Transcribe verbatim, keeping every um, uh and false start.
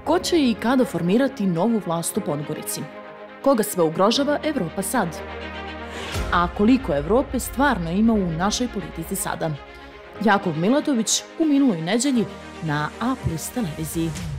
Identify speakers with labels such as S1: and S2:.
S1: Ko će i kada formirati novu vlast u Podgorici? Koga sve ugrožava Evropa sad? A koliko Evrope stvarno ima u našoj politici sada? Jakov Milatović u minuloj neđelji na A plus televiziji.